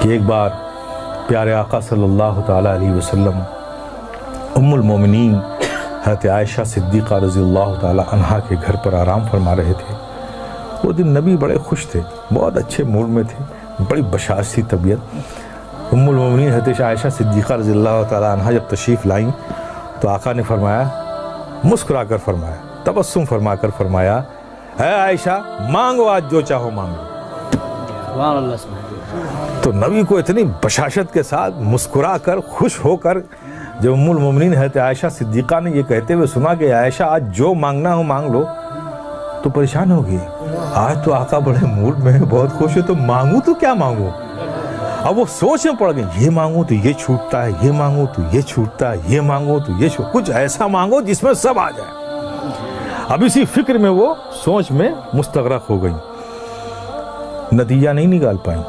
کہ ایک بار پیارے آقا صلی اللہ تعالیٰ علیہ وسلم ام المومنین حضرت عائشہ صدیقہ رضی اللہ تعالیٰ عنہا کے گھر پر آرام فرما رہے تھے۔ وہ دن نبی بڑے خوش تھے، بہت اچھے موڈ میں تھے، بڑی بشاشتی طبیعت۔ ام المومنین حضرت عائشہ صدیقہ رضی اللہ تعالیٰ عنہا جب تشریف لائیں تو آقا نے فرمایا، مسکرا کر فرمایا، تبسم فرما کر فرمایا، اے عائشہ مانگو آج جو چاہو مانگو۔ سبحان اللہ سبحان اللہ۔ تو نبی کو اتنی بشاشت کے ساتھ مسکرا کر خوش ہو کر جب ام المومنین حضرت عائشہ صدیقہ نے یہ کہتے ہوئے سنا کہ عائشہ آج جو مانگنا ہو مانگ لو، تو پریشان ہو گئی۔ آج تو آقا بڑے موڈ میں بہت خوش ہے، تو مانگوں تو کیا مانگوں؟ اب وہ سوچ میں پڑ گئی، یہ مانگوں تو یہ چھوٹتا ہے، یہ مانگوں تو یہ چھوٹتا ہے، یہ مانگوں تو یہ کچھ ایسا مانگو جس میں سب آ جائے۔ اب اسی فکر میں وہ سوچ میں مستغرق ہو گئی، نتیجہ نہیں نکال پائیں۔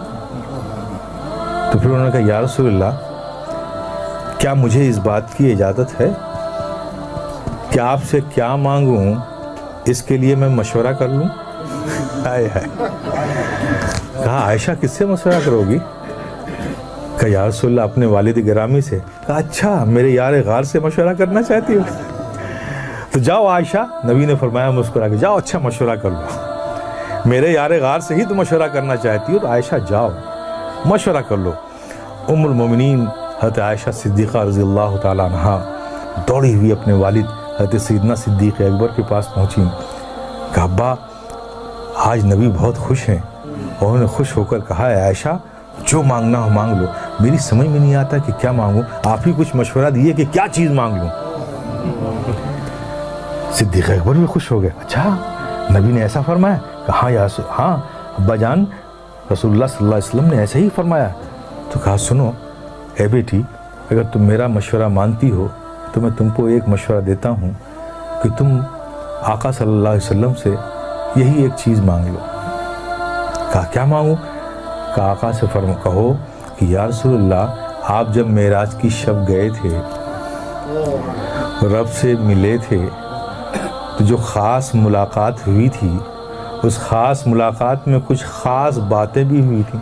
تو پھر انہوں نے کہا، یا رسول اللہ کیا مجھے اس بات کی اجازت ہے کہ آپ سے کیا مانگوں اس کے لیے میں مشورہ کر لوں؟ ہائے ہائے۔ کہا عائشہ کس سے مشورہ کرو گی؟ کہا یا رسول اللہ اپنے والد گرامی سے۔ کہا اچھا میرے یار غار سے مشورہ کرنا چاہتی ہو؟ تو جاؤ عائشہ، نبی نے فرمایا مسکرا کے، جاؤ اچھا مشورہ کر لو، میرے یار غار سے ہی تو مشورہ کرنا چاہتی ہو، تو عائشہ جاؤ مشورہ کر لو۔ ام المومنین حضرت عائشہ صدیقہ رضی اللہ تعالیٰ عنہا دوڑی ہوئی اپنے والد حضرت سیدنا صدیق اکبر کے پاس پہنچیں۔ کہا ابا آج نبی بہت خوش ہیں، اور انہوں نے خوش ہو کر کہا ہے عائشہ جو مانگنا ہو مانگ لو، میری سمجھ میں نہیں آتا کہ کیا مانگوں، آپ ہی کچھ مشورہ دیے کہ کیا چیز مانگ لوں۔ صدیق اکبر بھی خوش ہو گئے، اچھا نبی نے ایسا فرمایا؟ کہا ہاں ابا جان رسول اللہ صلی اللہ علیہ وسلم نے ایسے ہی فرمایا۔ تو کہا سنو اے بیٹی، اگر تم میرا مشورہ مانتی ہو تو میں تم کو ایک مشورہ دیتا ہوں کہ تم آقا صلی اللہ علیہ وسلم سے یہی ایک چیز مانگ لو۔ کہا کیا مانگوں؟ کہا آقا سے کہو کہ یا رسول اللہ آپ جب معراج کی شب گئے تھے، رب سے ملے تھے، تو جو خاص ملاقات ہوئی تھی اس خاص ملاقات میں کچھ خاص باتیں بھی ہوئی تھیں۔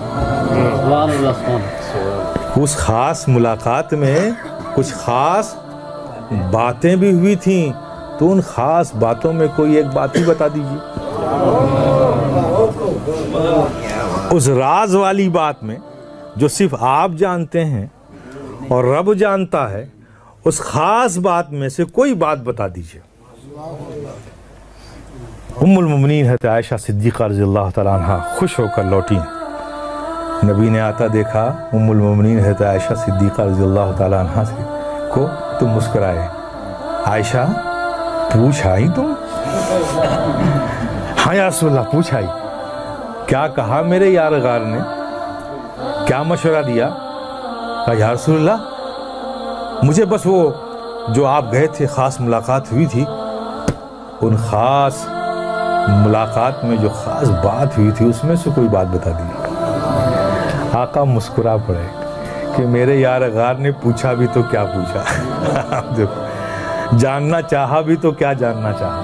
اس خاص ملاقات میں کچھ خاص باتیں بھی ہوئی تھیں، تو ان خاص باتوں میں کوئی ایک بات ہی بتا دیجیے۔ اس راز والی بات میں جو صرف آپ جانتے ہیں اور رب جانتا ہے، اس خاص بات میں سے کوئی بات بتا دیجیے۔ ام المومنین حضرت عائشہ صدیقہ رضی اللہ تعالیٰ عنہ خوش ہو کر لوٹی۔ نبی نے آتا دیکھا ام المومنین حضرت عائشہ صدیقہ رضی اللہ تعالیٰ عنہ کو تو مسکرائے، عائشہ پوچھ آئی تم؟ ہاں یا رسول اللہ پوچھ آئی۔ کیا کہا میرے یار غار نے؟ کیا مشورہ دیا؟ کہا یا رسول اللہ مجھے بس وہ جو آپ گئے تھے خاص ملاقات ہوئی تھی، ان خاص ملاقات میں جو خاص بات ہوئی تھی اس میں سے کوئی بات بتا دی۔ آقا مسکرا پڑے کہ میرے یار غار نے پوچھا بھی تو کیا پوچھا، جاننا چاہا بھی تو کیا جاننا چاہا۔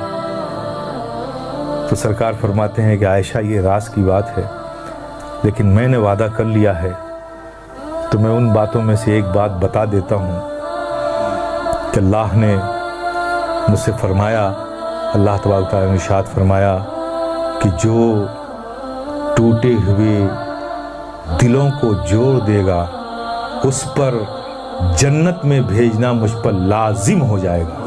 تو سرکار فرماتے ہیں کہ عائشہ یہ راز کی بات ہے، لیکن میں نے وعدہ کر لیا ہے تو میں ان باتوں میں سے ایک بات بتا دیتا ہوں کہ اللہ نے مجھ سے فرمایا، اللہ تبارک تعالیٰ نے ارشاد فرمایا کہ جو ٹوٹے ہوئے دلوں کو جوڑ دے گا اس پر جنت میں بھیجنا مجھ پر لازم ہو جائے گا۔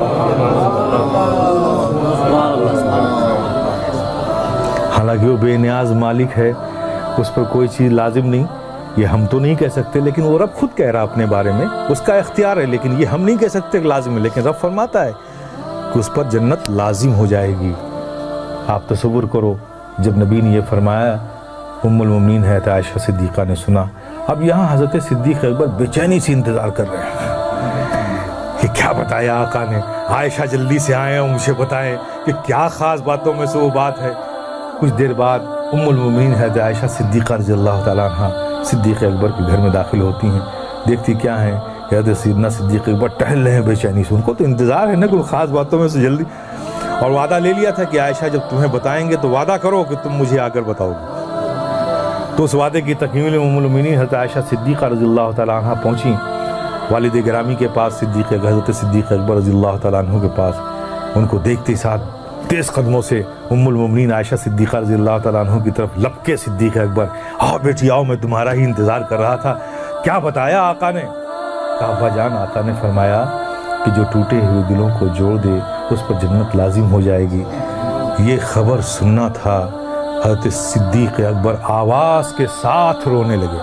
حالانکہ وہ بے نیاز مالک ہے، اس پر کوئی چیز لازم نہیں، یہ ہم تو نہیں کہہ سکتے، لیکن وہ رب خود کہہ رہا اپنے بارے میں، اس کا اختیار ہے، لیکن یہ ہم نہیں کہہ سکتے کہ لازم ہے، لیکن رب فرماتا ہے کہ اس پر جنت لازم ہو جائے گی۔ آپ تصور کرو جب نبی نے یہ فرمایا، ام المومنین حضرت عائشہ صدیقہ نے سنا۔ اب یہاں حضرت صدیق اکبر بے چینی سے انتظار کر رہے ہیں کہ کیا بتایا آقا نے، عائشہ جلدی سے آئیں اور مجھے بتائیں کہ کیا خاص باتوں میں سے وہ بات ہے۔ کچھ دیر بعد ام المومنین حضرت عائشہ صدیقہ رضی اللہ تعالیٰ عنہ صدیق اکبر کے گھر میں داخل ہوتی ہیں، دیکھتی کیا ہیں کہ حضرت سیدنا صدیق اکبر ٹہل رہے ہیں بے چینی سے، ان کو تو انتظار ہے نا کہ خاص باتوں میں سے جلدی، اور وعدہ لے لیا تھا کہ عائشہ جب تمہیں بتائیں گے تو وعدہ کرو کہ تم مجھے آ کر بتاؤ گے۔ تو اس وعدے کی تکمیل ام المؤمنین حضرت عائشہ صدیقہ رضی اللہ تعالیٰ عنہ پہنچیں والد گرامی کے پاس، حضرت صدیق اکبر رضی اللہ تعالیٰ عنہ کے پاس. ان کو دیکھتے ساتھ تیز قدموں سے ام المؤمنین عائشہ صدیقہ رضی اللہ تعالیٰ عنہ کی طرف لپکے صدیق اکبر. آؤ بیٹی آؤ، میں تمہارا ہی انتظار کر رہا تھا. کیا بتایا آقا نے؟ کہا ابا جان، آقا نے فرمایا کہ جو ٹوٹے ہوئے دلوں کو جوڑ دے اس پر جنت لازم ہو جائے گی. یہ خبر سننا تھا. حضرت صدیق اکبر آواز کے ساتھ رونے لگے،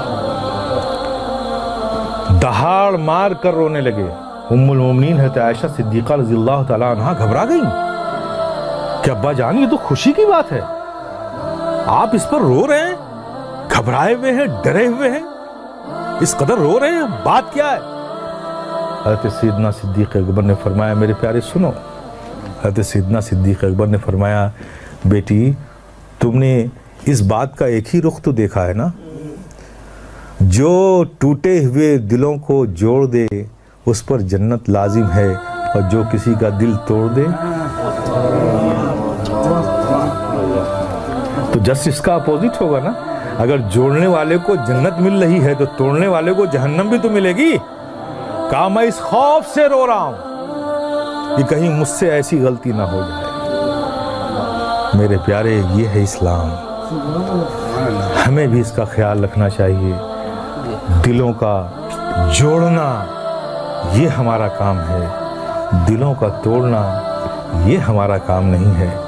دہاڑ مار کر رونے لگے. ام المؤمنین حضرت عائشہ صدیقہ رضی اللہ تعالیٰ عنہ گھبرا گئیں کہ ابا جان یہ تو خوشی کی بات ہے، آپ اس پر رو رہے ہیں، گھبرائے ہوئے ہیں، ڈرے ہوئے ہیں، اس قدر رو رہے ہیں، بات کیا ہے؟ حضرت سیدنا صدیق اکبر نے فرمایا میرے پیارے سنو. حضرت سیدنا صدیق اکبر نے فرمایا بیٹی تم نے اس بات کا ایک ہی رخ تو دیکھا ہے نا، جو ٹوٹے ہوئے دلوں کو جوڑ دے اس پر جنت لازم ہے، اور جو کسی کا دل توڑ دے تو جسٹ اس کا اپوزٹ ہوگا نا. اگر جوڑنے والے کو جنت مل رہی ہے تو توڑنے والے کو جہنم بھی تو ملے گی. کہا میں اس خوف سے رو رہا ہوں کہ کہیں مجھ سے ایسی غلطی نہ ہو جائے. میرے پیارے یہ ہے اسلام، ہمیں بھی اس کا خیال رکھنا چاہیے. دلوں کا جوڑنا یہ ہمارا کام ہے، دلوں کا توڑنا یہ ہمارا کام نہیں ہے.